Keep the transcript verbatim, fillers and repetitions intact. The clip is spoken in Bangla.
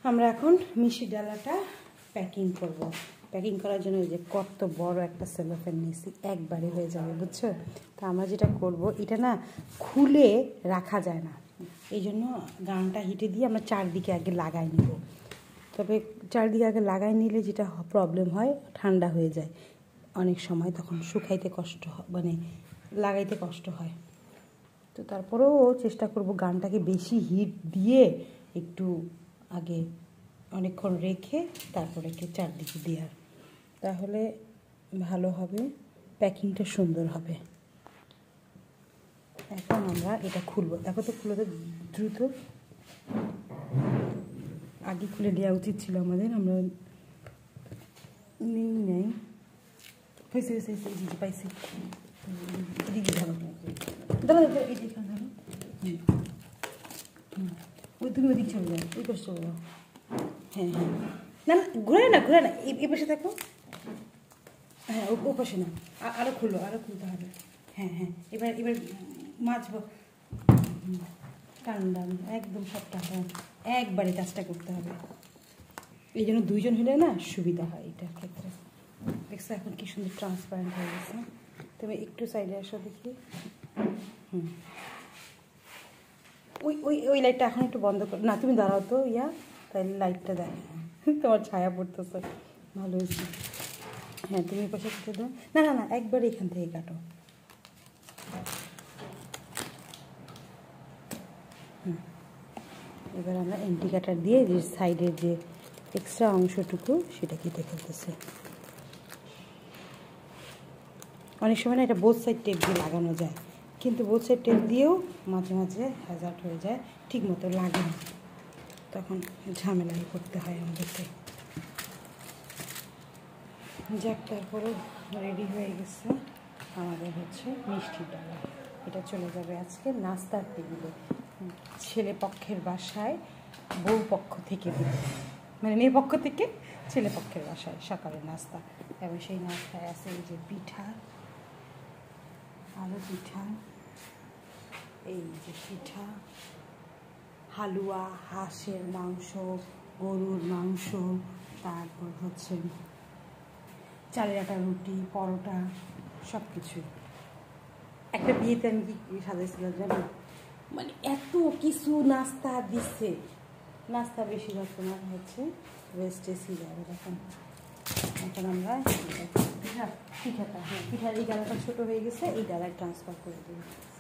আমরা এখন মিষ্টি ডালাটা প্যাকিং করব। প্যাকিং করার জন্য এই যে কত বড় একটা সেলোফেন নিয়েছি, একবারে হয়ে যাবে, বুঝছো? তা আমরা যেটা করব, এটা না খুলে রাখা যায় না, এই জন্য গানটা হিটে দিয়ে আমরা চারদিকে আগে লাগাই নেব। তবে চারদিকে আগে লাগাই নিলে যেটা প্রবলেম হয়, ঠান্ডা হয়ে যায় অনেক সময়, তখন শুকাইতে কষ্ট হয়, মানে লাগাইতে কষ্ট হয়। তো তারপরেও চেষ্টা করব গানটাকে বেশি হিট দিয়ে একটু আগে অনেকক্ষণ রেখে তারপরে একটু চারদিকে দেওয়ার, তাহলে ভালো হবে, প্যাকিংটা সুন্দর হবে। এখন আমরা এটা খুলবো, দেখো তো খুলে তো দ্রুত, আগে খুলে দেওয়া উচিত ছিল আমাদের, আমরা নেই নেই পাইছি পাইছি পাইছি এদিকে ধরো ধরো ধরো এদিকে ধরো, ওই তুমি ওদিক চলে যাও, ওই পাশে চলে যাও। হ্যাঁ হ্যাঁ, না না ঘুরে না ঘুরে না, এই পাশে থাকো। হ্যাঁ ও পাশে না, আরও খুলো, আরও খুলতে হবে। হ্যাঁ হ্যাঁ, এবার এবার মাছবো, টান টান একদম সবটা, হ্যাঁ একবারে কাজটা করতে হবে। এই জন্য দুইজন হলে না সুবিধা হয় এটার ক্ষেত্রে। দেখছো এখন কি সুন্দর ট্রান্সপারেন্ট হয়ে গেছে। তুমি একটু সাইডে আসো দেখি। হুম, ওই ওই ওই লাইটটা এখন একটু বন্ধ করো না, তুমি দাঁড়াও তো ইয়া, তাহলে লাইটটা দেখ, তোমার ছায়া পড়তেছে, ভালো হয়েছে। হ্যাঁ তুমি পাশে কেটে দাও, না না না একবার এখান থেকে কাটো। হুম, এবার আমরা এন্টি কাটার দিয়ে যে সাইডের যে এক্সট্রা অংশটুকু সেটা কেটে ফেলতেছে। অনেক সময় না এটা বোথ সাইড টেপ দিয়ে লাগানো যায়, কিন্তু বোথ সাইড টেপ দিয়েও মাঝে মাঝে হ্যাজার্ড হয়ে যায়, ঠিক মতো লাগে না, তখন ঝামেলায় করতে হয় আমাদেরকে। যাক, তারপরেও রেডি হয়ে গেছে আমাদের হচ্ছে মিষ্টি ডালা। এটা চলে যাবে আজকে নাস্তার টেবিলে, ছেলে পক্ষের বাসায় বউ পক্ষ থেকে দিবে, মানে মেয়ে পক্ষ থেকে ছেলে পক্ষের বাসায় সকালের নাস্তা। এবং সেই নাস্তায় আছে এই যে পিঠা, আলু পিঠা, এই যে পিঠা, হালুয়া, হাঁসের মাংস, গরুর মাংস, তারপর হচ্ছে চালের আটা রুটি, পরোটা, সব কিছু। একটা বিয়েতে আমি কি সাজাইছিলাম জানো, মানে এত কিছু নাস্তা দিচ্ছে, নাস্তা বেশিরভাগ তোমার হচ্ছে ওয়েস্টে ছিল। এখন এখন আমরা পিঠা পিঠাটা, হ্যাঁ পিঠার এই ডালাটা ছোটো হয়ে গেছে, এই ডালায় ট্রান্সফার করে দেবো।